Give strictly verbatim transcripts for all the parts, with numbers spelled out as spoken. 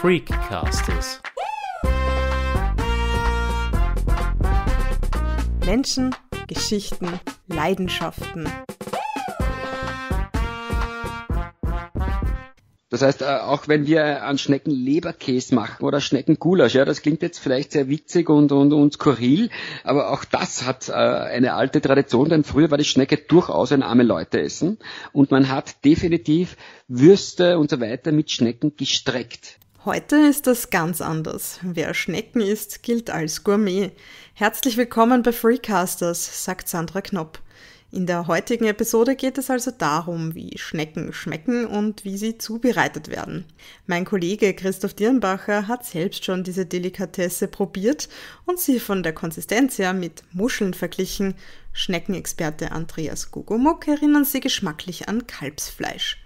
Freakcasters. Menschen, Geschichten, Leidenschaften. Das heißt, auch wenn wir an Schnecken Leberkäse machen oder Schneckengulasch, ja, das klingt jetzt vielleicht sehr witzig und, und, und skurril, aber auch das hat äh, eine alte Tradition, denn früher war die Schnecke durchaus ein arme Leute-Essen und man hat definitiv Würste und so weiter mit Schnecken gestreckt. Heute ist das ganz anders. Wer Schnecken isst, gilt als Gourmet. Herzlich willkommen bei Freakcasters, sagt Sandra Knopp. In der heutigen Episode geht es also darum, wie Schnecken schmecken und wie sie zubereitet werden. Mein Kollege Christoph Dirnbacher hat selbst schon diese Delikatesse probiert und sie von der Konsistenz her mit Muscheln verglichen. Schneckenexperte Andreas Gugumuk erinnern sie geschmacklich an Kalbsfleisch.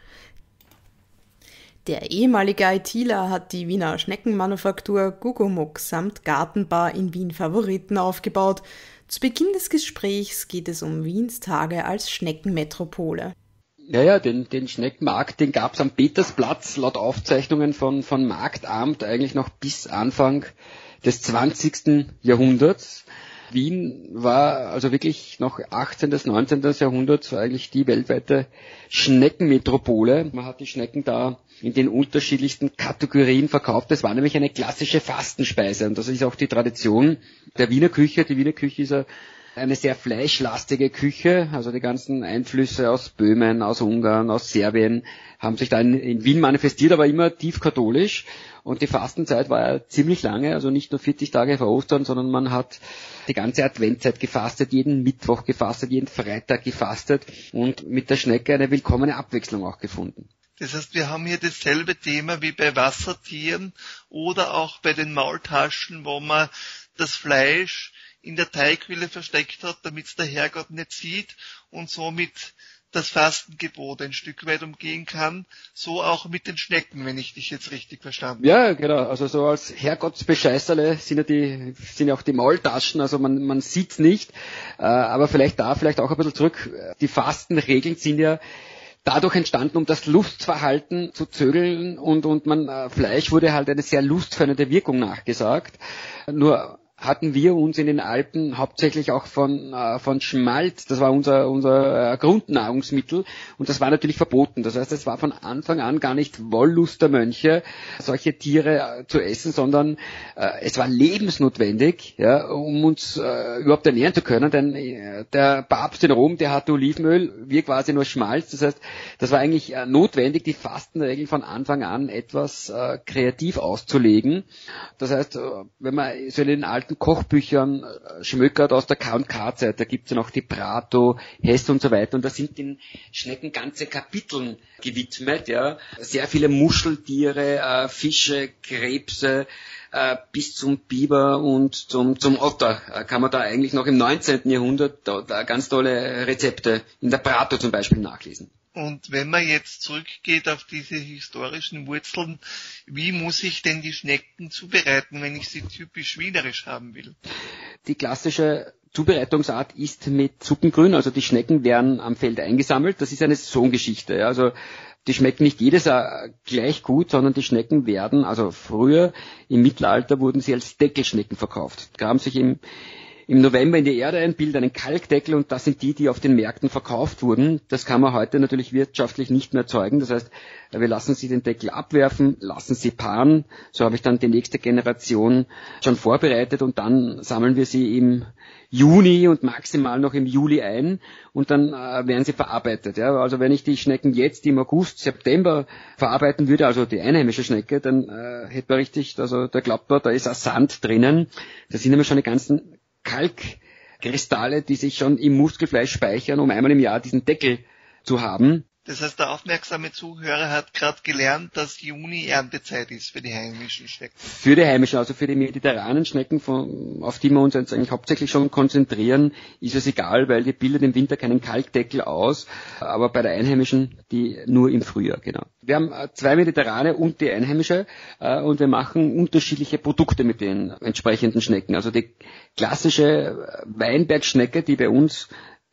Der ehemalige ITler hat die Wiener Schneckenmanufaktur Gugumuk samt Gartenbar in Wien Favoriten aufgebaut. Zu Beginn des Gesprächs geht es um Wiens Tage als Schneckenmetropole. Ja, ja, den, den Schneckenmarkt, den gab es am Petersplatz laut Aufzeichnungen von, von Marktamt eigentlich noch bis Anfang des zwanzigsten Jahrhunderts. Wien war also wirklich noch achtzehnten, neunzehnten Jahrhundert eigentlich die weltweite Schneckenmetropole. Man hat die Schnecken da in den unterschiedlichsten Kategorien verkauft. Das war nämlich eine klassische Fastenspeise und das ist auch die Tradition der Wiener Küche. Die Wiener Küche ist eine sehr fleischlastige Küche, also die ganzen Einflüsse aus Böhmen, aus Ungarn, aus Serbien haben sich da in, in Wien manifestiert, aber immer tief katholisch. Und die Fastenzeit war ja ziemlich lange, also nicht nur vierzig Tage vor Ostern, sondern man hat die ganze Adventzeit gefastet, jeden Mittwoch gefastet, jeden Freitag gefastet und mit der Schnecke eine willkommene Abwechslung auch gefunden. Das heißt, wir haben hier dasselbe Thema wie bei Wassertieren oder auch bei den Maultaschen, wo man das Fleisch in der Teigwille versteckt hat, damit es der Herrgott nicht sieht und somit das Fastengebot ein Stück weit umgehen kann, so auch mit den Schnecken, wenn ich dich jetzt richtig verstanden habe. Ja, genau, also so als Herrgottsbescheißerle sind ja die, sind ja auch die Maultaschen, also man, man sieht's nicht, äh, aber vielleicht da, vielleicht auch ein bisschen zurück, die Fastenregeln sind ja dadurch entstanden, um das Lustverhalten zu zögeln und, und man, äh, Fleisch wurde halt eine sehr lustfördernde Wirkung nachgesagt, nur hatten wir uns in den Alpen hauptsächlich auch von äh, von Schmalz, das war unser unser äh, Grundnahrungsmittel und das war natürlich verboten. Das heißt, es war von Anfang an gar nicht Wollust der Mönche, solche Tiere äh, zu essen, sondern äh, es war lebensnotwendig, ja, um uns äh, überhaupt ernähren zu können, denn äh, der Papst in Rom, der hatte Olivenöl, wir quasi nur Schmalz. Das heißt, das war eigentlich äh, notwendig, die Fastenregeln von Anfang an etwas äh, kreativ auszulegen. Das heißt, äh, wenn man so in den alten Kochbüchern schmökert aus der K und K-Zeit, da gibt's ja noch die Prato, Hess und so weiter und da sind den Schnecken ganze Kapiteln gewidmet, ja, sehr viele Muscheltiere, äh, Fische, Krebse, äh, bis zum Biber und zum, zum Otter äh, kann man da eigentlich noch im neunzehnten Jahrhundert da, da ganz tolle Rezepte in der Prato zum Beispiel nachlesen. Und wenn man jetzt zurückgeht auf diese historischen Wurzeln, wie muss ich denn die Schnecken zubereiten, wenn ich sie typisch wienerisch haben will? Die klassische Zubereitungsart ist mit Suppengrün, also die Schnecken werden am Feld eingesammelt. Das ist eine Saisongeschichte. Ja. Also die schmecken nicht jedes Jahr gleich gut, sondern die Schnecken werden, also früher im Mittelalter wurden sie als Deckelschnecken verkauft. Graben sich im Im November in die Erde ein, bilden einen Kalkdeckel und das sind die, die auf den Märkten verkauft wurden. Das kann man heute natürlich wirtschaftlich nicht mehr erzeugen. Das heißt, wir lassen sie den Deckel abwerfen, lassen sie paaren. So habe ich dann die nächste Generation schon vorbereitet und dann sammeln wir sie im Juni und maximal noch im Juli ein und dann äh, werden sie verarbeitet. Ja. Also wenn ich die Schnecken jetzt im August, September verarbeiten würde, also die einheimische Schnecke, dann äh, hätte man richtig, also da glaubt man, da ist auch Sand drinnen. Da sind nämlich schon die ganzen Kalkkristalle, die sich schon im Muskelfleisch speichern, um einmal im Jahr diesen Deckel zu haben. Das heißt, der aufmerksame Zuhörer hat gerade gelernt, dass Juni Erntezeit ist für die heimischen Schnecken. Für die heimischen, also für die mediterranen Schnecken, von, auf die wir uns jetzt eigentlich hauptsächlich schon konzentrieren, ist es egal, weil die bildet im Winter keinen Kalkdeckel aus, aber bei der einheimischen, die nur im Frühjahr, genau. Wir haben zwei mediterrane und die einheimische äh, und wir machen unterschiedliche Produkte mit den entsprechenden Schnecken. Also die klassische Weinbergschnecke, die bei uns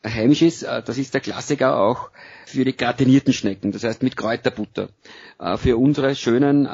heimisch ist. Das ist der Klassiker auch für die gratinierten Schnecken, das heißt mit Kräuterbutter. Für unsere schönen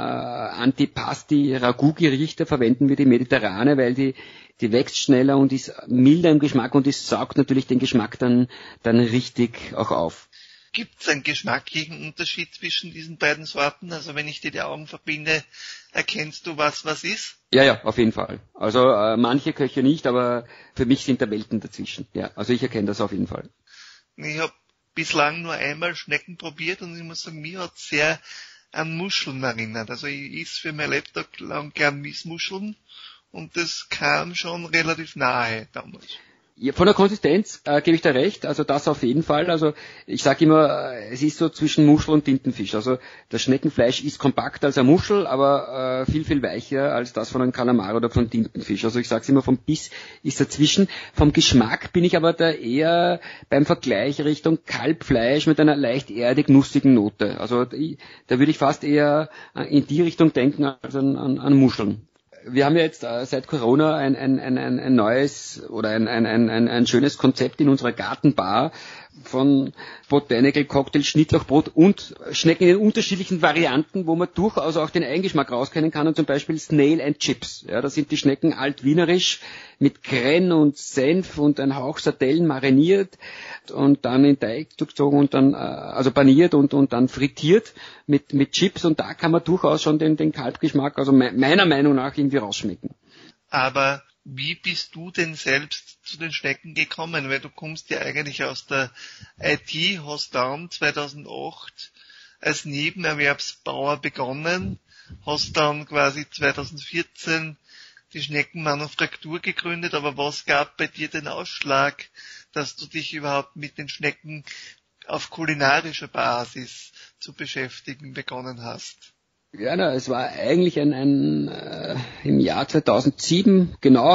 Antipasti-Ragout-Gerichte verwenden wir die mediterrane, weil die die wächst schneller und ist milder im Geschmack und die saugt natürlich den Geschmack dann dann richtig auch auf. Gibt es einen geschmacklichen Unterschied zwischen diesen beiden Sorten? Also wenn ich dir die Augen verbinde, erkennst du, was was ist? Ja, ja, auf jeden Fall. Also äh, manche Köche nicht, aber für mich sind da Welten dazwischen. Ja, also ich erkenne das auf jeden Fall. Ich habe bislang nur einmal Schnecken probiert und ich muss sagen, mir hat sehr an Muscheln erinnert. Also ich esse für mein Lebtag lang gern Miesmuscheln und das kam schon relativ nahe damals. Ja, von der Konsistenz äh, gebe ich dir recht, also das auf jeden Fall. Also ich sage immer, äh, es ist so zwischen Muschel und Tintenfisch. Also das Schneckenfleisch ist kompakter als eine Muschel, aber äh, viel, viel weicher als das von einem Kalamar oder von Tintenfisch. Also ich sage es immer, vom Biss ist dazwischen. Vom Geschmack bin ich aber da eher beim Vergleich Richtung Kalbfleisch mit einer leicht erdig-nussigen Note. Also ich, da würde ich fast eher in die Richtung denken als an, an, an Muscheln. Wir haben ja jetzt äh, seit Corona ein, ein, ein, ein, ein neues oder ein, ein, ein, ein schönes Konzept in unserer Gartenbar von Botanical Cocktail, Schnittlauchbrot und Schnecken in unterschiedlichen Varianten, wo man durchaus auch den Eigengeschmack rauskennen kann, und zum Beispiel Snail and Chips. Ja, da sind die Schnecken altwienerisch mit Krenn und Senf und ein Hauch Sardellen mariniert und dann in Teig durchzogen und dann, also paniert und, und dann frittiert mit, mit Chips, und da kann man durchaus schon den, den Kalbgeschmack, also me- meiner Meinung nach, irgendwie rausschmecken. Aber wie bist du denn selbst zu den Schnecken gekommen? Weil du kommst ja eigentlich aus der I T, hast dann zweitausendacht als Nebenerwerbsbauer begonnen, hast dann quasi zweitausendvierzehn die Schneckenmanufaktur gegründet, aber was gab bei dir den Ausschlag, dass du dich überhaupt mit den Schnecken auf kulinarischer Basis zu beschäftigen begonnen hast? Ja, na, es war eigentlich ein, ein äh, im Jahr zweitausendsieben, genau,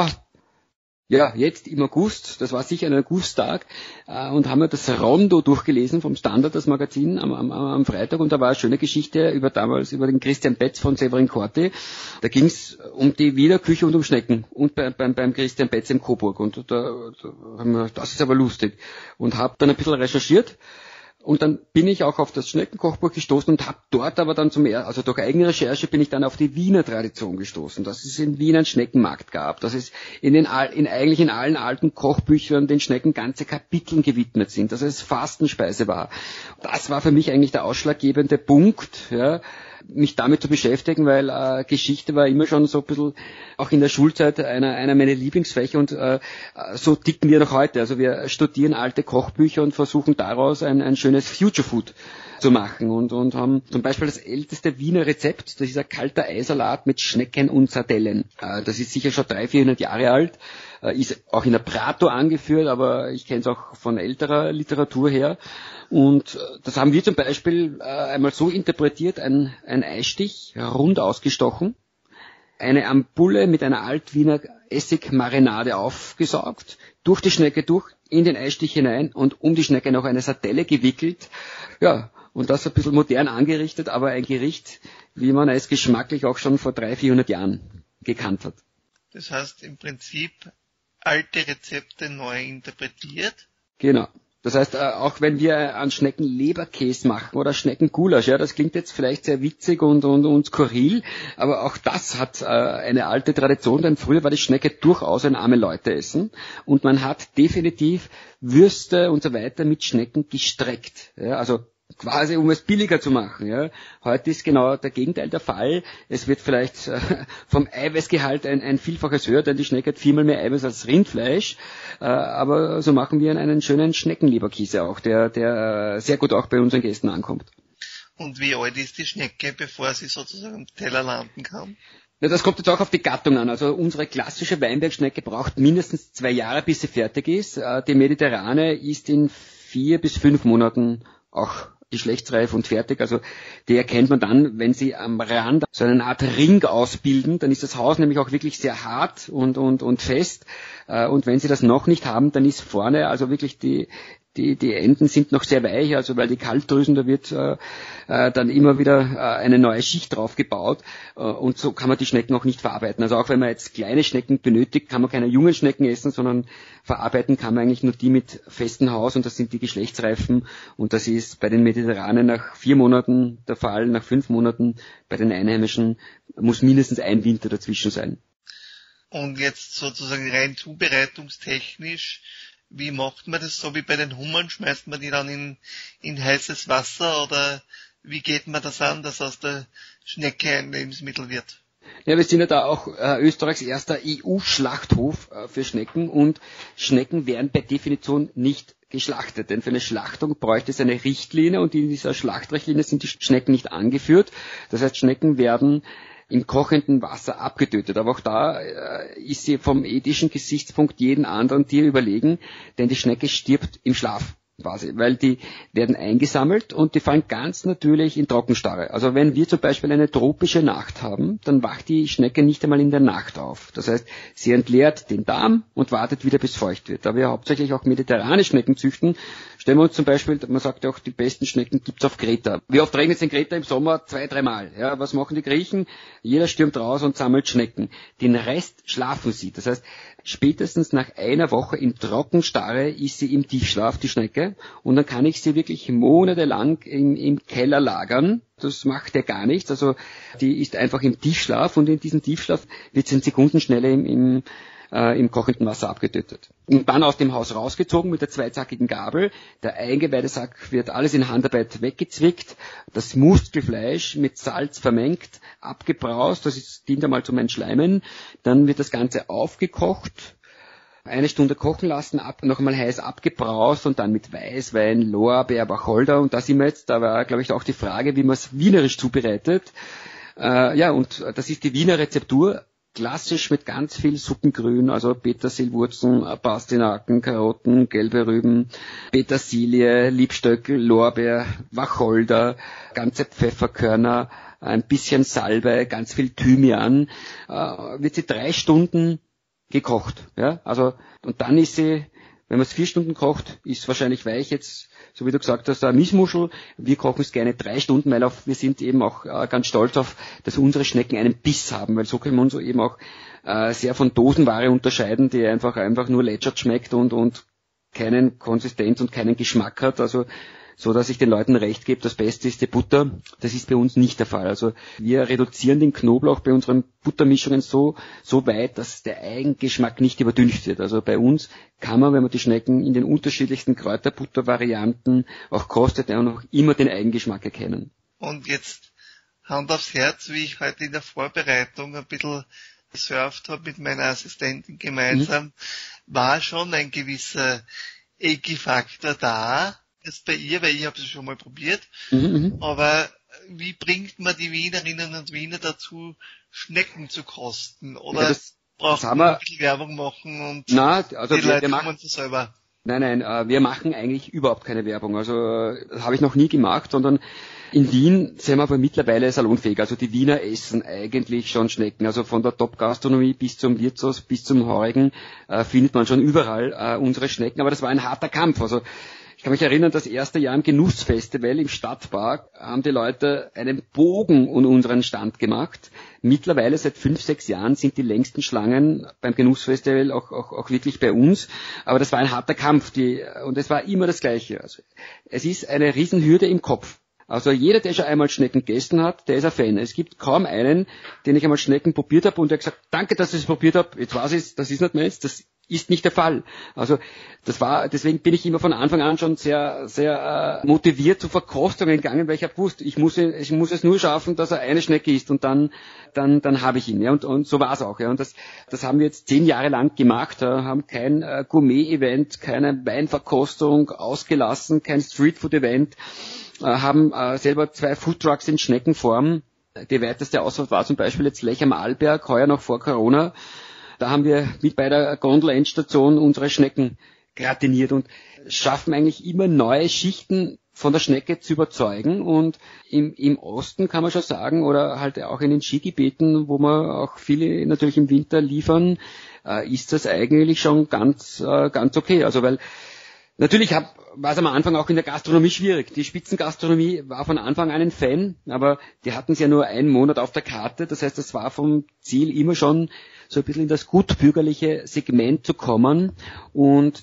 ja, jetzt im August, das war sicher ein Augusttag, äh, und haben wir das Rondo durchgelesen vom Standard, das Magazin, am, am, am Freitag, und da war eine schöne Geschichte über damals, über den Christian Betz von Severin Corti. Da ging es um die Wiener Küche und um Schnecken und bei, beim, beim Christian Betz im Coburg, und da, da haben wir, das ist aber lustig, und habe dann ein bisschen recherchiert. Und dann bin ich auch auf das Schneckenkochbuch gestoßen und habe dort aber dann zum ersten, also durch eigene Recherche bin ich dann auf die Wiener Tradition gestoßen, dass es in Wien einen Schneckenmarkt gab, dass es in den in eigentlich in allen alten Kochbüchern den Schnecken ganze Kapiteln gewidmet sind, dass es Fastenspeise war. Das war für mich eigentlich der ausschlaggebende Punkt, ja, mich damit zu beschäftigen, weil äh, Geschichte war immer schon so ein bisschen, auch in der Schulzeit, einer einer meiner Lieblingsfächer, und äh, so ticken wir noch heute. Also wir studieren alte Kochbücher und versuchen daraus ein, ein schönes Future Food zu machen, und, und haben zum Beispiel das älteste Wiener Rezept, das ist ein kalter Eisalat mit Schnecken und Sardellen. Äh, das ist sicher schon dreihundert, vierhundert Jahre alt, äh, ist auch in der Prato angeführt, aber ich kenne es auch von älterer Literatur her. Und das haben wir zum Beispiel äh, einmal so interpretiert: ein, ein Eistich, rund ausgestochen, eine Ampulle mit einer Altwiener Essigmarinade aufgesaugt, durch die Schnecke durch, in den Eistich hinein und um die Schnecke noch eine Sardelle gewickelt. Ja, und das ein bisschen modern angerichtet, aber ein Gericht, wie man es geschmacklich auch schon vor dreihundert, vierhundert Jahren gekannt hat. Das heißt im Prinzip alte Rezepte neu interpretiert? Genau. Das heißt, auch wenn wir an Schneckenleberkäse machen oder Schneckengulasch, ja, das klingt jetzt vielleicht sehr witzig und, und, und skurril, aber auch das hat äh, eine alte Tradition, denn früher war die Schnecke durchaus ein arme Leute-Essen, und man hat definitiv Würste und so weiter mit Schnecken gestreckt, ja, also quasi um es billiger zu machen. Ja. Heute ist genau der Gegenteil der Fall. Es wird vielleicht äh, vom Eiweißgehalt ein, ein Vielfaches höher, denn die Schnecke hat viermal mehr Eiweiß als Rindfleisch. Äh, aber so machen wir einen schönen Schneckenleberkäse auch, der, der äh, sehr gut auch bei unseren Gästen ankommt. Und wie alt ist die Schnecke, bevor sie sozusagen am Teller landen kann? Ja, das kommt jetzt auch auf die Gattung an. Also unsere klassische Weinbergschnecke braucht mindestens zwei Jahre, bis sie fertig ist. Äh, die mediterrane ist in vier bis fünf Monaten auch geschlechtsreif und fertig. Also die erkennt man dann, wenn sie am Rand so eine Art Ring ausbilden, dann ist das Haus nämlich auch wirklich sehr hart und und und fest. Und wenn sie das noch nicht haben, dann ist vorne also wirklich die die, die Enden sind noch sehr weich, also weil die Kaltdrüsen, da wird äh, äh, dann immer wieder äh, eine neue Schicht drauf gebaut äh, und so kann man die Schnecken auch nicht verarbeiten. Also auch wenn man jetzt kleine Schnecken benötigt, kann man keine jungen Schnecken essen, sondern verarbeiten kann man eigentlich nur die mit festem Haus und das sind die Geschlechtsreifen und das ist bei den Mediterranen nach vier Monaten der Fall, nach fünf Monaten bei den Einheimischen muss mindestens ein Winter dazwischen sein. Und jetzt sozusagen rein zubereitungstechnisch, wie macht man das? So wie bei den Hummern, schmeißt man die dann in, in heißes Wasser oder wie geht man das an, dass aus der Schnecke ein Lebensmittel wird? Ja, wir sind ja da auch äh, Österreichs erster E U-Schlachthof äh, für Schnecken und Schnecken werden per Definition nicht geschlachtet, denn für eine Schlachtung bräuchte es eine Richtlinie und in dieser Schlachtrichtlinie sind die Schnecken nicht angeführt. Das heißt, Schnecken werden im kochenden Wasser abgetötet. Aber auch da äh, ist sie vom ethischen Gesichtspunkt jeden anderen Tier überlegen, denn die Schnecke stirbt im Schlaf quasi, weil die werden eingesammelt und die fallen ganz natürlich in Trockenstarre. Also wenn wir zum Beispiel eine tropische Nacht haben, dann wacht die Schnecke nicht einmal in der Nacht auf. Das heißt, sie entleert den Darm und wartet wieder, bis feucht wird. Da wir hauptsächlich auch mediterrane Schnecken züchten, stellen wir uns zum Beispiel, man sagt ja auch, die besten Schnecken gibt's auf Kreta. Wie oft regnet es in Kreta im Sommer? Zwei, dreimal. Ja, was machen die Griechen? Jeder stürmt raus und sammelt Schnecken. Den Rest schlafen sie. Das heißt, spätestens nach einer Woche in Trockenstarre ist sie im Tiefschlaf, die Schnecke, und dann kann ich sie wirklich monatelang im, im Keller lagern. Das macht ja gar nichts. Also die ist einfach im Tiefschlaf und in diesem Tiefschlaf wird sie in Sekundenschnelle im, im Äh, im kochenden Wasser abgetötet. Und dann aus dem Haus rausgezogen mit der zweizackigen Gabel. Der Eingeweide-Sack wird alles in Handarbeit weggezwickt. Das Muskelfleisch mit Salz vermengt, abgebraust. Das ist, dient einmal zum Entschleimen. Dann wird das Ganze aufgekocht. Eine Stunde kochen lassen, ab, noch einmal heiß abgebraust und dann mit Weißwein, Lorbeer, Wacholder. Und da sind wir jetzt, da war, glaube ich, auch die Frage, wie man es wienerisch zubereitet. Äh, ja, und das ist die Wiener Rezeptur. Klassisch mit ganz viel Suppengrün, also Petersilwurzeln, Pastinaken, Karotten, gelbe Rüben, Petersilie, Liebstöckel, Lorbeer, Wacholder, ganze Pfefferkörner, ein bisschen Salbei, ganz viel Thymian, äh, wird sie drei Stunden gekocht. Ja? Also, und dann ist sie, wenn man es vier Stunden kocht, ist wahrscheinlich weich jetzt, so wie du gesagt hast, eine Miesmuschel. Wir kochen es gerne drei Stunden, weil auch, wir sind eben auch äh, ganz stolz auf, dass unsere Schnecken einen Biss haben, weil so können wir uns eben auch äh, sehr von Dosenware unterscheiden, die einfach einfach nur lätschert schmeckt und, und keinen Konsistenz und keinen Geschmack hat. Also so dass ich den Leuten recht gebe, das Beste ist die Butter. Das ist bei uns nicht der Fall. Also wir reduzieren den Knoblauch bei unseren Buttermischungen so, so weit, dass der Eigengeschmack nicht überdünnt wird. Also bei uns kann man, wenn man die Schnecken in den unterschiedlichsten Kräuterbuttervarianten auch kostet, auch noch immer den Eigengeschmack erkennen. Und jetzt Hand aufs Herz, wie ich heute in der Vorbereitung ein bisschen gesurft habe mit meiner Assistentin gemeinsam, mhm. war schon ein gewisser Ecki-Faktor da. Jetzt bei ihr, weil ich habe es schon mal probiert, mhm, aber wie bringt man die Wienerinnen und Wiener dazu, Schnecken zu kosten? Oder ja, das, braucht das man wir, ein bisschen Werbung machen und na, also die wir, Leute wir machen es selber? Nein, nein, äh, wir machen eigentlich überhaupt keine Werbung. Also das habe ich noch nie gemacht, sondern in Wien sind wir aber mittlerweile salonfähig. Also die Wiener essen eigentlich schon Schnecken. Also von der Top-Gastronomie bis zum Wirtshaus, bis zum Heurigen äh, findet man schon überall äh, unsere Schnecken. Aber das war ein harter Kampf. Also ich kann mich erinnern, das erste Jahr im Genussfestival im Stadtpark haben die Leute einen Bogen um unseren Stand gemacht. Mittlerweile seit fünf, sechs Jahren sind die längsten Schlangen beim Genussfestival auch, auch, auch wirklich bei uns. Aber das war ein harter Kampf, die, und es war immer das Gleiche. Also es ist eine Riesenhürde im Kopf. Also jeder, der schon einmal Schnecken gegessen hat, der ist ein Fan. Es gibt kaum einen, den ich einmal Schnecken probiert habe und der gesagt, danke, dass ich es probiert habe. Jetzt weiß ich, das ist nicht meins, das ist nicht der Fall. Also das war, deswegen bin ich immer von Anfang an schon sehr, sehr äh, motiviert zu Verkostungen gegangen, weil ich habe gewusst, ich muss, ich muss es nur schaffen, dass er eine Schnecke isst und dann, dann, dann habe ich ihn. Ja, und, und so war es auch. Ja, und das, das haben wir jetzt zehn Jahre lang gemacht. Ja, haben kein äh, Gourmet-Event, keine Weinverkostung ausgelassen, kein Streetfood-Event. Haben äh, selber zwei Foodtrucks in Schneckenform. Die weiteste Ausfahrt war zum Beispiel jetzt Lech am Arlberg, heuer noch vor Corona. Da haben wir mit bei der Gondel-Endstation unsere Schnecken gratiniert und schaffen eigentlich immer neue Schichten von der Schnecke zu überzeugen. Und im, im Osten kann man schon sagen, oder halt auch in den Skigebieten, wo wir auch viele natürlich im Winter liefern, äh, ist das eigentlich schon ganz, äh, ganz okay. Also weil Natürlich hab, war es am Anfang auch in der Gastronomie schwierig. Die Spitzengastronomie war von Anfang an ein Fan, aber die hatten es ja nur einen Monat auf der Karte. Das heißt, es war vom Ziel immer schon so ein bisschen in das gutbürgerliche Segment zu kommen. Und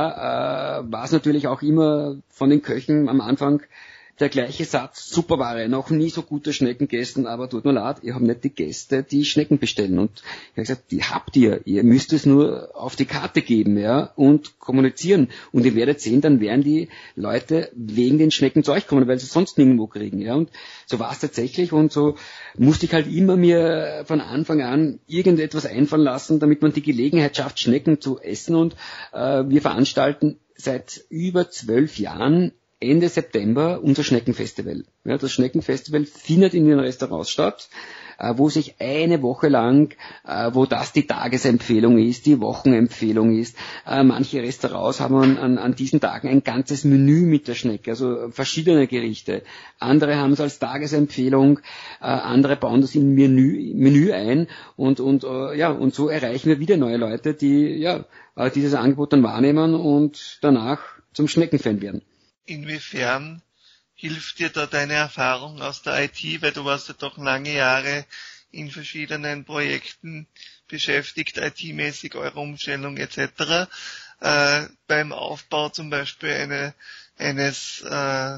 da äh, war es natürlich auch immer von den Köchen am Anfang der gleiche Satz: super Ware, noch nie so gute Schnecken gegessen, aber tut mir leid, ihr habt nicht die Gäste, die Schnecken bestellen. Und ich habe gesagt, die habt ihr, ihr müsst es nur auf die Karte geben, ja, und kommunizieren. Und ihr werdet sehen, dann werden die Leute wegen den Schnecken zu euch kommen, weil sie es sonst nirgendwo kriegen, ja. Und so war es tatsächlich, und so musste ich halt immer mir von Anfang an irgendetwas einfallen lassen, damit man die Gelegenheit schafft, Schnecken zu essen. Und äh, wir veranstalten seit über zwölf Jahren Ende September unser Schneckenfestival. Ja, das Schneckenfestival findet in den Restaurants statt, äh, wo sich eine Woche lang, äh, wo das die Tagesempfehlung ist, die Wochenempfehlung ist. Äh, manche Restaurants haben an, an, an diesen Tagen ein ganzes Menü mit der Schnecke, also verschiedene Gerichte. Andere haben es als Tagesempfehlung, äh, andere bauen das in Menü, Menü ein, und, und, äh, ja, und so erreichen wir wieder neue Leute, die ja äh, dieses Angebot dann wahrnehmen und danach zum Schneckenfan werden. Inwiefern hilft dir da deine Erfahrung aus der I T, weil du warst ja doch lange Jahre in verschiedenen Projekten beschäftigt, I T-mäßig, eure Umstellung et cetera, äh, beim Aufbau zum Beispiel eine, eines äh,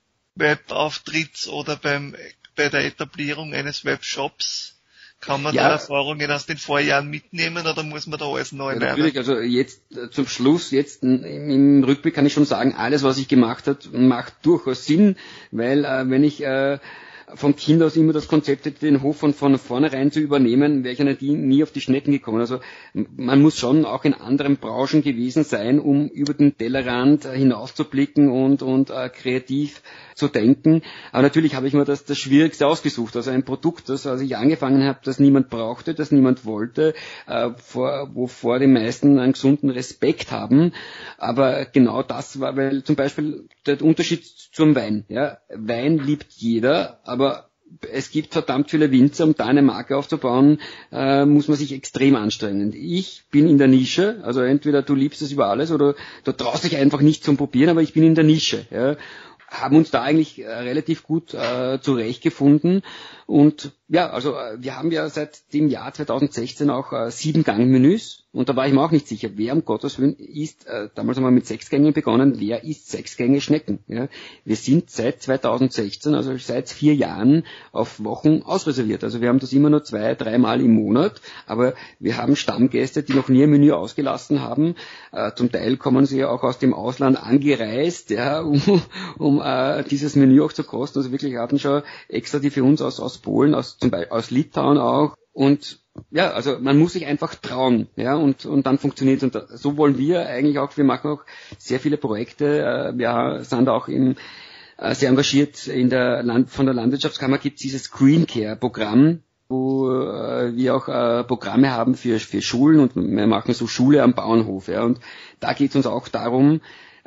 Webauftritts oder beim bei der Etablierung eines Webshops? Kann man ja da Erfahrungen aus den Vorjahren mitnehmen, oder muss man da alles neu lernen? Ja, natürlich, also jetzt äh, zum Schluss, jetzt im, im Rückblick kann ich schon sagen, alles, was ich gemacht habe, macht durchaus Sinn, weil äh, wenn ich äh, von Kind aus immer das Konzept hätte, den Hof von, von vornherein zu übernehmen, wäre ich ja nie, nie auf die Schnecken gekommen. Also man muss schon auch in anderen Branchen gewesen sein, um über den Tellerrand äh, hinauszublicken und, und äh, kreativ zu denken. Aber natürlich habe ich mir das, das Schwierigste ausgesucht. Also ein Produkt, das, als ich angefangen habe, das niemand brauchte, das niemand wollte, äh, vor, wovor die meisten einen gesunden Respekt haben. Aber genau das war, weil zum Beispiel der Unterschied zum Wein. Ja, Wein liebt jeder, aber es gibt verdammt viele Winzer, um da eine Marke aufzubauen, äh, muss man sich extrem anstrengen. Ich bin in der Nische, also entweder du liebst es über alles oder du traust dich einfach nicht zum Probieren, aber ich bin in der Nische. Ja. Haben uns da eigentlich äh, relativ gut äh, zurechtgefunden. Und ja, also äh, wir haben ja seit dem Jahr zweitausendsechzehn auch äh, sieben Gang-Menüs. Und da war ich mir auch nicht sicher, wer um Gottes Willen isst, äh, damals haben wir mit sechs Gängen begonnen, wer isst sechs Gänge Schnecken? Ja? Wir sind seit zweitausendsechzehn, also seit vier Jahren, auf Wochen ausreserviert. Also wir haben das immer nur zwei, dreimal im Monat, aber wir haben Stammgäste, die noch nie ein Menü ausgelassen haben. Äh, zum Teil kommen sie ja auch aus dem Ausland angereist, ja, um, um äh, dieses Menü auch zu kosten. Also wirklich hatten schon extra die für uns aus, aus Polen, aus, zum Beispiel aus Litauen auch. Und ja, also man muss sich einfach trauen, ja, und, und dann funktioniert es. Und so wollen wir eigentlich auch, wir machen auch sehr viele Projekte, wir sind auch im, sehr engagiert in der Land, von der Landwirtschaftskammer gibt es dieses Green Care Programm, wo wir auch Programme haben für, für Schulen, und wir machen so Schule am Bauernhof, ja, und da geht es uns auch darum,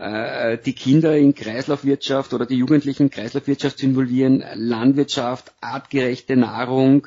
die Kinder in Kreislaufwirtschaft oder die Jugendlichen in Kreislaufwirtschaft zu involvieren, Landwirtschaft, artgerechte Nahrung,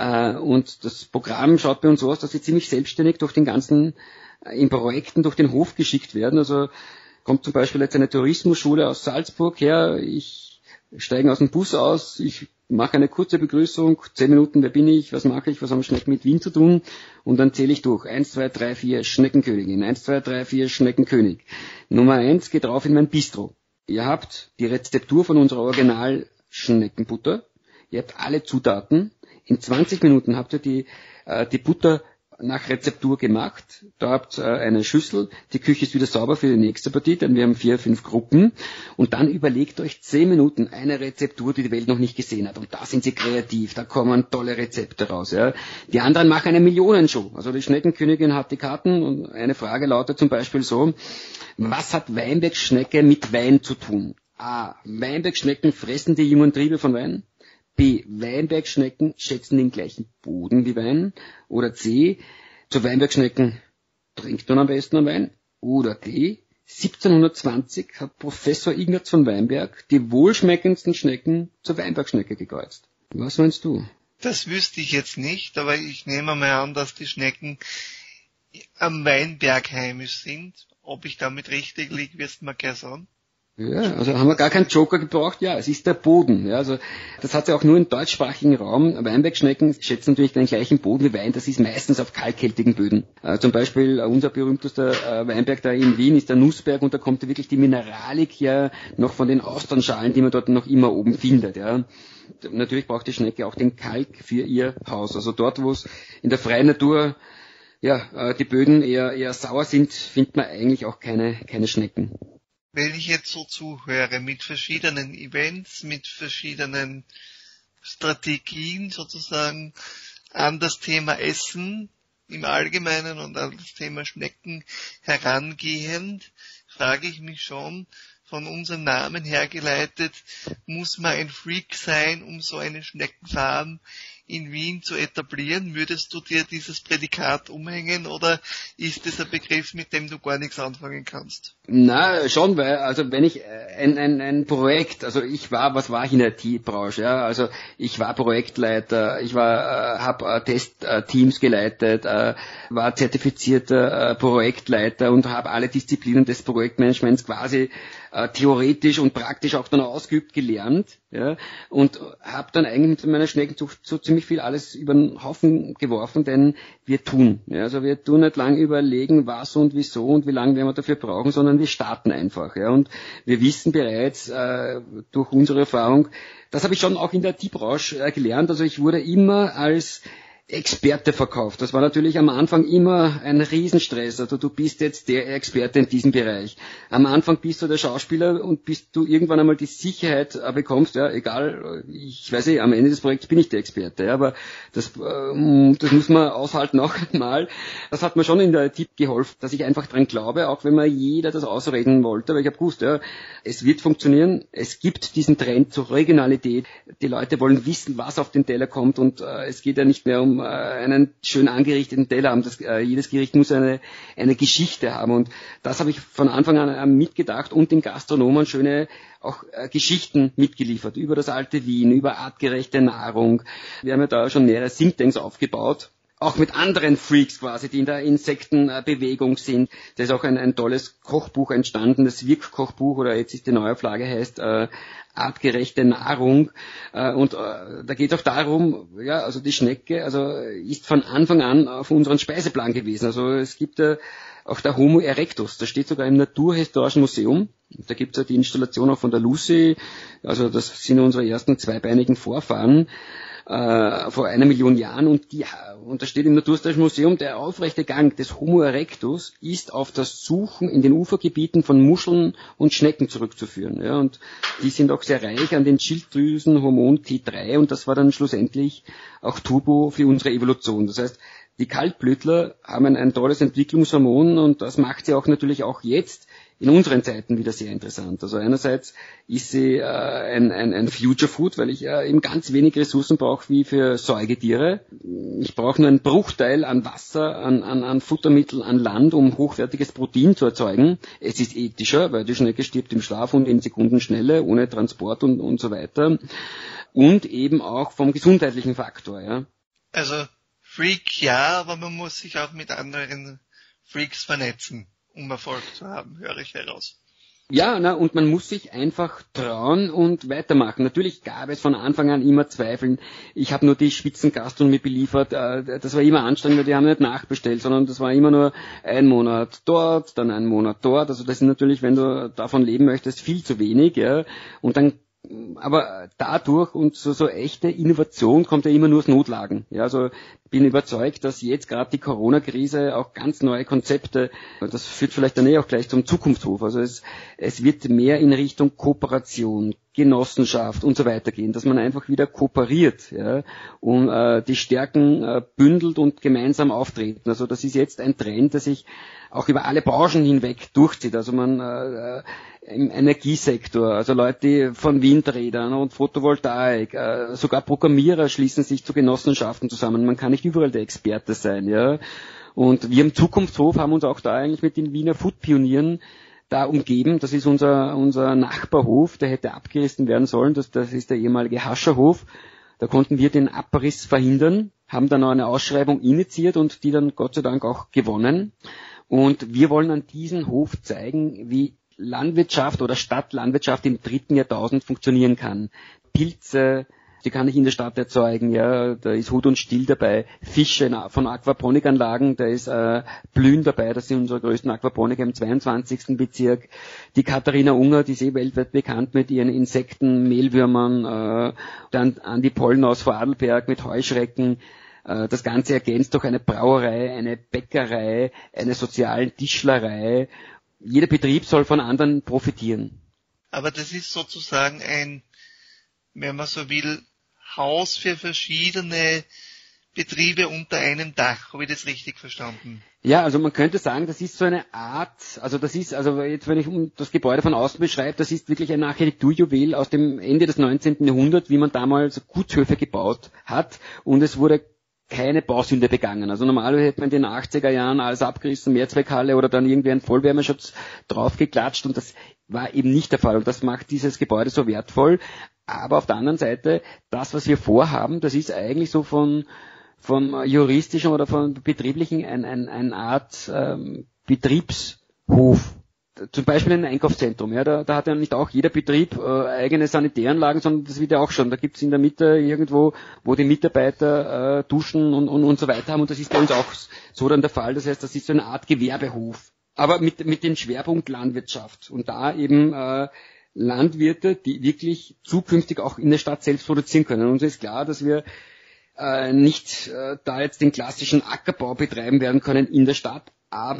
und das Programm schaut bei uns so aus, dass sie ziemlich selbstständig durch den ganzen, in Projekten durch den Hof geschickt werden. Also kommt zum Beispiel jetzt eine Tourismusschule aus Salzburg her, ich steige aus dem Bus aus, ich mache eine kurze Begrüßung, zehn Minuten, wer bin ich, was mache ich, was haben Schnecken mit Wien zu tun, und dann zähle ich durch. Eins, zwei, drei, vier, Schneckenkönigin. Eins, zwei, drei, vier, Schneckenkönig. Nummer eins geht drauf in mein Bistro. Ihr habt die Rezeptur von unserer Original-Schneckenbutter. Ihr habt alle Zutaten. In zwanzig Minuten habt ihr die, äh, die Butter nach Rezeptur gemacht. Da habt ihr äh, eine Schüssel, die Küche ist wieder sauber für die nächste Partie, denn wir haben vier, fünf Gruppen, und dann überlegt euch zehn Minuten eine Rezeptur, die die Welt noch nicht gesehen hat, und da sind sie kreativ, da kommen tolle Rezepte raus. Ja. Die anderen machen eine Millionenshow, also die Schneckenkönigin hat die Karten, und eine Frage lautet zum Beispiel so: Was hat Weinbergschnecke mit Wein zu tun? A. Weinbergschnecken fressen die jungen Triebe von Wein. B. Weinbergschnecken schätzen den gleichen Boden wie Wein. Oder C. Zu Weinbergschnecken trinkt man am besten einen Wein. Oder D. siebzehnhundertzwanzig hat Professor Ignaz von Weinberg die wohlschmeckendsten Schnecken zur Weinbergschnecke gekreuzt. Was meinst du? Das wüsste ich jetzt nicht, aber ich nehme mal an, dass die Schnecken am Weinberg heimisch sind. Ob ich damit richtig liege, wirst du mir gleich sagen. Ja, also haben wir gar keinen Joker gebraucht. Ja, es ist der Boden. Ja, also das hat ja auch nur im deutschsprachigen Raum. Weinbergschnecken schätzen natürlich den gleichen Boden wie Wein. Das ist meistens auf kalkhaltigen Böden. Äh, zum Beispiel äh, unser berühmtester äh, Weinberg da in Wien ist der Nussberg und da kommt ja wirklich die Mineralik ja noch von den Austernschalen, die man dort noch immer oben findet. Ja. Natürlich braucht die Schnecke auch den Kalk für ihr Haus. Also dort, wo es in der freien Natur ja äh, die Böden eher eher sauer sind, findet man eigentlich auch keine keine Schnecken. Wenn ich jetzt so zuhöre, mit verschiedenen Events, mit verschiedenen Strategien sozusagen an das Thema Essen im Allgemeinen und an das Thema Schnecken herangehend, frage ich mich schon, von unserem Namen hergeleitet, muss man ein Freak sein, um so eine Schneckenfarm in Wien zu etablieren? Würdest du dir dieses Prädikat umhängen oder ist es ein Begriff, mit dem du gar nichts anfangen kannst? Na, schon, weil, also wenn ich ein, ein, ein Projekt, also ich war, was war ich in der I T-Branche, ja, also ich war Projektleiter, ich war, äh, habe äh, Testteams geleitet, äh, war zertifizierter äh, Projektleiter und habe alle Disziplinen des Projektmanagements quasi äh, theoretisch und praktisch auch dann ausgeübt gelernt, ja, und habe dann eigentlich mit meiner Schneckenzucht so ziemlich viel alles über den Haufen geworfen, denn wir tun, ja, also wir tun nicht lang überlegen, was und wieso und wie lange werden wir dafür brauchen, sondern wir starten einfach, ja, und wir wissen bereits äh, durch unsere Erfahrung, das habe ich schon auch in der I T-Branche äh, gelernt, also ich wurde immer als Experte verkauft. Das war natürlich am Anfang immer ein Riesenstress. Also du bist jetzt der Experte in diesem Bereich. Am Anfang bist du der Schauspieler und bis du irgendwann einmal die Sicherheit bekommst, ja, egal, ich weiß nicht, am Ende des Projekts bin ich der Experte, ja, aber das, ähm, das muss man aushalten auch einmal. Das hat mir schon in der I T geholfen, dass ich einfach dran glaube, auch wenn mir jeder das ausreden wollte, weil ich habe gewusst, ja, es wird funktionieren. Es gibt diesen Trend zur Regionalität. Die Leute wollen wissen, was auf den Teller kommt und äh, es geht ja nicht mehr um einen schön angerichteten Teller haben. Das, äh, jedes Gericht muss eine, eine Geschichte haben und das habe ich von Anfang an äh, mitgedacht und den Gastronomen schöne auch äh, Geschichten mitgeliefert über das alte Wien, über artgerechte Nahrung. Wir haben ja da schon mehrere Thinktanks aufgebaut. Auch mit anderen Freaks quasi, die in der Insektenbewegung sind. Da ist auch ein, ein tolles Kochbuch entstanden, das Wirk-Kochbuch, oder jetzt ist die Neuauflage, heißt äh, artgerechte Nahrung. Äh, und äh, da geht es auch darum, ja, also die Schnecke, also ist von Anfang an auf unseren Speiseplan gewesen. Also es gibt äh, auch der Homo erectus, das steht sogar im Naturhistorischen Museum. Da gibt es ja die Installation auch von der Lucy, also das sind unsere ersten zweibeinigen Vorfahren. Äh, vor einer Million Jahren und, die, und da steht im Naturhistorischen Museum, der aufrechte Gang des Homo erectus ist auf das Suchen in den Ufergebieten von Muscheln und Schnecken zurückzuführen. Ja, und die sind auch sehr reich an den Schilddrüsenhormon T drei und das war dann schlussendlich auch Turbo für unsere Evolution. Das heißt, die Kaltblütler haben ein, ein tolles Entwicklungshormon und das macht sie auch natürlich auch jetzt in unseren Zeiten wieder sehr interessant. Also einerseits ist sie äh, ein, ein, ein Future Food, weil ich äh, eben ganz wenig Ressourcen brauche wie für Säugetiere. Ich brauche nur einen Bruchteil an Wasser, an, an, an Futtermitteln, an Land, um hochwertiges Protein zu erzeugen. Es ist ethischer, weil die Schnecke stirbt im Schlaf und in Sekundenschnelle, ohne Transport und, und so weiter. Und eben auch vom gesundheitlichen Faktor. Ja. Also Freak ja, aber man muss sich auch mit anderen Freaks vernetzen, um Erfolg zu haben, höre ich heraus. Ja, na, und man muss sich einfach trauen und weitermachen. Natürlich gab es von Anfang an immer Zweifeln. Ich habe nur die Spitzengastronomie beliefert. Äh, das war immer anstrengend, weil die haben nicht nachbestellt, sondern das war immer nur ein Monat dort, dann ein Monat dort. Also das ist natürlich, wenn du davon leben möchtest, viel zu wenig. Ja. Und dann aber dadurch und so, so echte Innovation kommt ja immer nur aus Notlagen. Ja, also bin überzeugt, dass jetzt gerade die Corona-Krise auch ganz neue Konzepte, das führt vielleicht dann eh auch gleich zum Zukunftshof. Also es, es wird mehr in Richtung Kooperation, Genossenschaft und so weiter gehen, dass man einfach wieder kooperiert, ja, und äh, die Stärken äh, bündelt und gemeinsam auftreten. Also das ist jetzt ein Trend, der sich auch über alle Branchen hinweg durchzieht. Also man äh, im Energiesektor, also Leute die von Windrädern und Photovoltaik, äh, sogar Programmierer schließen sich zu Genossenschaften zusammen. Man kann nicht überall der Experte sein, ja. Und wir im Zukunftshof haben uns auch da eigentlich mit den Wiener Food-Pionieren da umgeben. Das ist unser unser Nachbarhof, der hätte abgerissen werden sollen. Das, das ist der ehemalige Hascherhof. Da konnten wir den Abriss verhindern, haben dann auch eine Ausschreibung initiiert und die dann Gott sei Dank auch gewonnen. Und wir wollen an diesem Hof zeigen, wie Landwirtschaft oder Stadtlandwirtschaft im dritten Jahrtausend funktionieren kann. Pilze, die kann ich in der Stadt erzeugen, ja, da ist Hut und Still dabei, Fische von Aquaponikanlagen, da ist äh, Blühen dabei, das sind unsere größten Aquaponiker im zweiundzwanzigsten Bezirk. Die Katharina Unger, die ist eh weltweit bekannt mit ihren Insekten, Mehlwürmern, äh, dann Andi Pollen aus Vorarlberg mit Heuschrecken. Äh, das Ganze ergänzt durch eine Brauerei, eine Bäckerei, eine soziale Tischlerei. Jeder Betrieb soll von anderen profitieren. Aber das ist sozusagen ein, wenn man so will, Haus für verschiedene Betriebe unter einem Dach. Habe ich das richtig verstanden? Ja, also man könnte sagen, das ist so eine Art, also das ist, also jetzt wenn ich das Gebäude von außen beschreibe, das ist wirklich ein Architekturjuwel aus dem Ende des neunzehnten Jahrhunderts, wie man damals Gutshöfe gebaut hat, und es wurde keine Bausünde begangen. Also normalerweise hätte man in den achtziger Jahren alles abgerissen, Mehrzweckhalle oder dann irgendwie einen Vollwärmeschutz draufgeklatscht, und das war eben nicht der Fall, und das macht dieses Gebäude so wertvoll. Aber auf der anderen Seite, das, was wir vorhaben, das ist eigentlich so von vom juristischen oder von betrieblichen ein, ein, eine Art ähm, Betriebshof. Zum Beispiel ein Einkaufszentrum, ja, da, da hat ja nicht auch jeder Betrieb äh, eigene Sanitäranlagen, sondern das wird ja auch schon. Da gibt's in der Mitte irgendwo, wo die Mitarbeiter äh, duschen und, und, und so weiter haben, und das ist bei uns auch so dann der Fall. Das heißt, das ist so eine Art Gewerbehof, aber mit, mit dem Schwerpunkt Landwirtschaft, und da eben äh, Landwirte, die wirklich zukünftig auch in der Stadt selbst produzieren können. Uns ist klar, dass wir äh, nicht äh, da jetzt den klassischen Ackerbau betreiben werden können in der Stadt,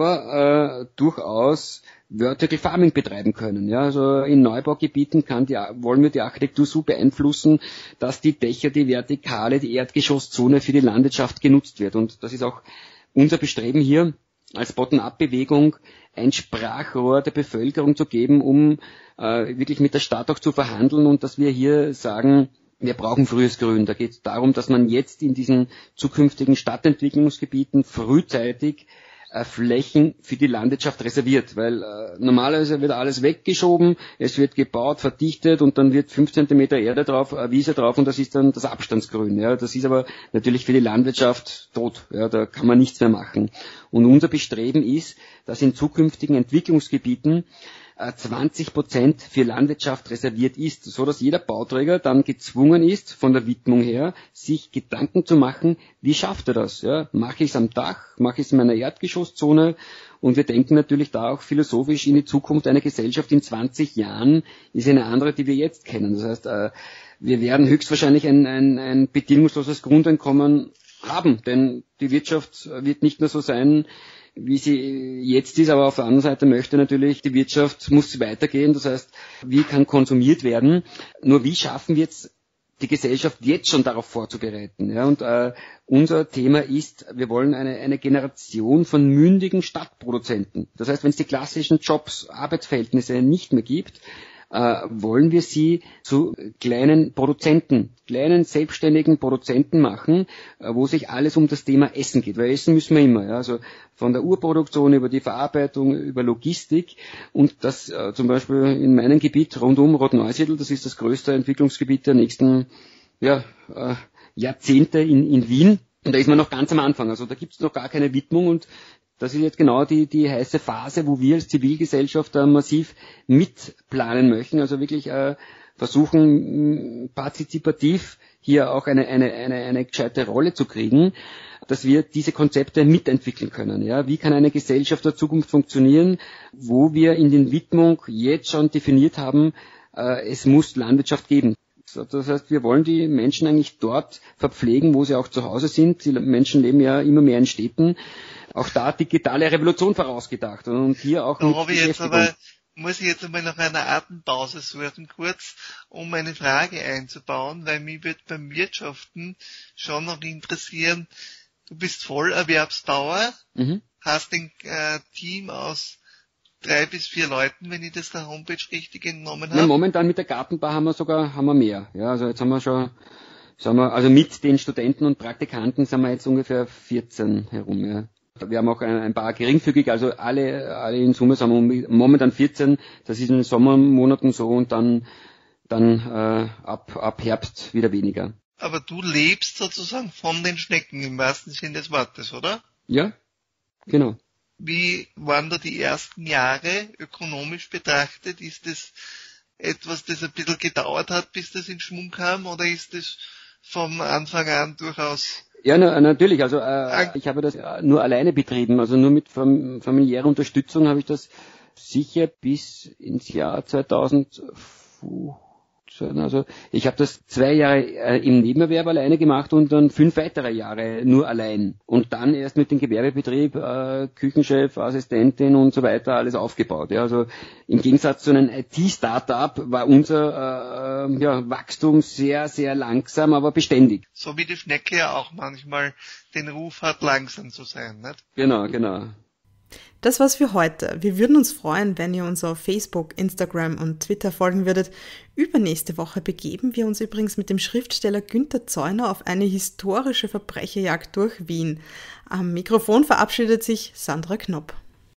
aber äh, durchaus Vertical Farming betreiben können. Ja, also in Neubaugebieten kann die, wollen wir die Architektur so beeinflussen, dass die Dächer, die Vertikale, die Erdgeschosszone für die Landwirtschaft genutzt wird. Und das ist auch unser Bestreben hier, als Bottom-up-Bewegung ein Sprachrohr der Bevölkerung zu geben, um äh, wirklich mit der Stadt auch zu verhandeln, und dass wir hier sagen, wir brauchen frühes Grün. Da geht es darum, dass man jetzt in diesen zukünftigen Stadtentwicklungsgebieten frühzeitig äh, Flächen für die Landwirtschaft reserviert, weil äh, normalerweise wird alles weggeschoben, es wird gebaut, verdichtet, und dann wird fünf Zentimeter Erde drauf, äh, Wiese drauf, und das ist dann das Abstandsgrün. Ja, das ist aber natürlich für die Landwirtschaft tot. Ja, da kann man nichts mehr machen. Und unser Bestreben ist, dass in zukünftigen Entwicklungsgebieten zwanzig Prozent für Landwirtschaft reserviert ist, so dass jeder Bauträger dann gezwungen ist, von der Widmung her, sich Gedanken zu machen, wie schafft er das? Ja? Mache ich es am Dach, mache ich es in meiner Erdgeschosszone? Und wir denken natürlich da auch philosophisch in die Zukunft. Eine Gesellschaft in zwanzig Jahren ist eine andere, die wir jetzt kennen. Das heißt, wir werden höchstwahrscheinlich ein, ein, ein bedingungsloses Grundeinkommen haben, denn die Wirtschaft wird nicht mehr so sein, wie sie jetzt ist, aber auf der anderen Seite möchte natürlich, die Wirtschaft muss weitergehen, das heißt, wie kann konsumiert werden, nur wie schaffen wir jetzt die Gesellschaft jetzt schon darauf vorzubereiten, ja, und äh, unser Thema ist, wir wollen eine, eine Generation von mündigen Stadtproduzenten, das heißt, wenn es die klassischen Jobs, Arbeitsverhältnisse nicht mehr gibt, äh, wollen wir sie zu kleinen Produzenten, kleinen selbstständigen Produzenten machen, äh, wo sich alles um das Thema Essen geht, weil Essen müssen wir immer, ja, also von der Urproduktion über die Verarbeitung, über Logistik, und das äh, zum Beispiel in meinem Gebiet rund um Rotneusiedl, das ist das größte Entwicklungsgebiet der nächsten ja, äh, Jahrzehnte in, in Wien, und da ist man noch ganz am Anfang, also da gibt es noch gar keine Widmung, und das ist jetzt genau die, die heiße Phase, wo wir als Zivilgesellschaft äh, massiv mitplanen möchten, also wirklich äh, versuchen, mh, partizipativ hier auch eine, eine, eine, eine gescheite Rolle zu kriegen, dass wir diese Konzepte mitentwickeln können. Ja? Wie kann eine Gesellschaft der Zukunft funktionieren, wo wir in den Widmung jetzt schon definiert haben, äh, es muss Landwirtschaft geben. Das heißt, wir wollen die Menschen eigentlich dort verpflegen, wo sie auch zu Hause sind. Die Menschen leben ja immer mehr in Städten. Auch da digitale Revolution vorausgedacht. Und hier auch da habe ich jetzt aber, muss ich jetzt einmal nach einer Atempause suchen, kurz, um eine Frage einzubauen, weil mich wird beim Wirtschaften schon noch interessieren, du bist Vollerwerbsbauer, mhm. hast ein äh, Team aus drei bis vier Leuten, wenn ich das der Homepage richtig entnommen habe. Ja, momentan mit der Gartenbau haben wir sogar, haben wir mehr. Ja, also jetzt haben wir schon, sagen wir, also mit den Studenten und Praktikanten sind wir jetzt ungefähr vierzehn herum, ja. Wir haben auch ein, ein paar geringfügig, also alle, alle in Summe sind wir momentan vierzehn, das ist in den Sommermonaten so, und dann, dann, äh, ab, ab Herbst wieder weniger. Aber du lebst sozusagen von den Schnecken im wahrsten Sinne des Wortes, oder? Ja, genau. Wie waren da die ersten Jahre ökonomisch betrachtet? Ist das etwas, das ein bisschen gedauert hat, bis das in Schwung kam, oder ist das vom Anfang an durchaus... Ja, na, natürlich. Also äh, ich habe das nur alleine betrieben. Also nur mit fam- familiärer Unterstützung habe ich das sicher bis ins Jahr zweitausendfünfzehn. Also ich habe das zwei Jahre äh, im Nebenerwerb alleine gemacht und dann fünf weitere Jahre nur allein. Und dann erst mit dem Gewerbebetrieb, äh, Küchenchef, Assistentin und so weiter alles aufgebaut. Ja, also im Gegensatz zu einem I T-Startup war unser äh, ja, Wachstum sehr, sehr langsam, aber beständig. So wie die Schnecke ja auch manchmal den Ruf hat, langsam zu sein, nicht? Genau, genau. Das war's für heute. Wir würden uns freuen, wenn ihr uns auf Facebook, Instagram und Twitter folgen würdet. Übernächste Woche begeben wir uns übrigens mit dem Schriftsteller Günther Zeuner auf eine historische Verbrecherjagd durch Wien. Am Mikrofon verabschiedet sich Sandra Knopp.